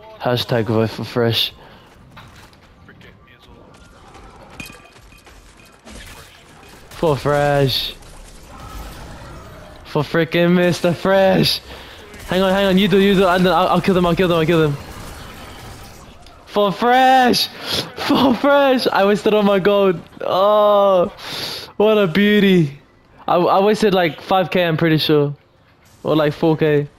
Hashtag vote for Fresh. For Fresh. For freaking Mr. Fresh. Hang on, you do, and then I'll kill them. For Fresh! For Fresh! I wasted all my gold. Oh, what a beauty. I wasted like 5k, I'm pretty sure. Or like 4k.